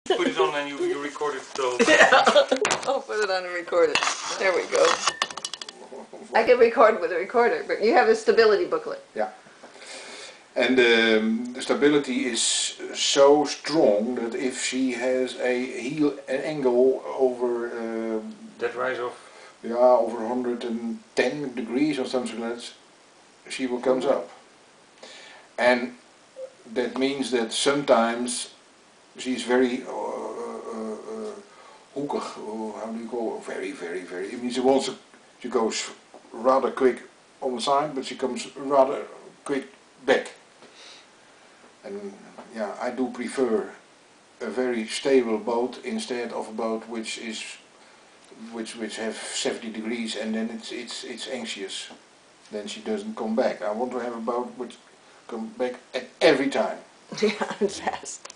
Put it on and you record it though. Yeah. I'll put it on and record it. There we go. I can record with a recorder, but you have a stability booklet. Yeah. And the stability is so strong that if she has an angle over That rise of. yeah, over 110 degrees or something like that, she will comes up. And that means that sometimes she's very hoekig, or how do you call it? Very. It means she goes rather quick on the side, but she comes rather quick back. And yeah, I do prefer a very stable boat instead of a boat which have 70 degrees and then it's anxious. Then she doesn't come back. I want to have a boat which comes back at every time. Yeah, and fast.